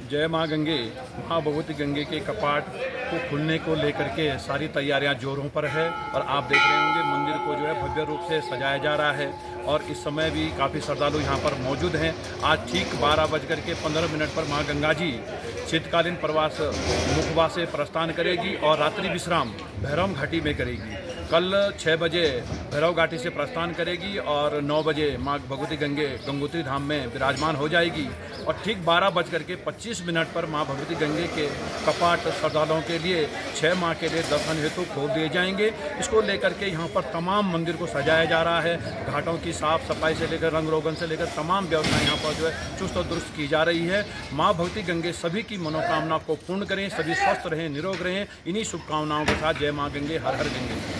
जय माँ गंगे। माँ भगवती गंगे के कपाट को खुलने को लेकर के सारी तैयारियां जोरों पर है और आप देख रहे होंगे मंदिर को जो है भव्य रूप से सजाया जा रहा है और इस समय भी काफ़ी श्रद्धालु यहाँ पर मौजूद हैं। आज ठीक 12:15 पर माँ गंगा जी शीतकालीन प्रवास मुखबा से प्रस्थान करेगी और रात्रि विश्राम भैरव घाटी में करेगी। कल 6 बजे भैरव घाटी से प्रस्थान करेगी और 9 बजे माँ भगवती गंगे गंगोत्री धाम में विराजमान हो जाएगी और ठीक 12:25 पर माँ भगवती गंगे के कपाट श्रद्धालुओं के लिए 6 माह के लिए दर्शन हेतु खोल दिए जाएंगे। इसको लेकर के यहाँ पर तमाम मंदिर को सजाया जा रहा है। घाटों की साफ सफाई से लेकर रंग रोगन से लेकर तमाम व्यवस्थाएं यहाँ पर जो है चुस्त और दुरुस्त की जा रही है। माँ भगवती गंगे सभी की मनोकामना को पूर्ण करें, सभी स्वस्थ रहें, निरोग रहें। इन्हीं शुभकामनाओं के साथ जय माँ गंगे, हर हर गंगे।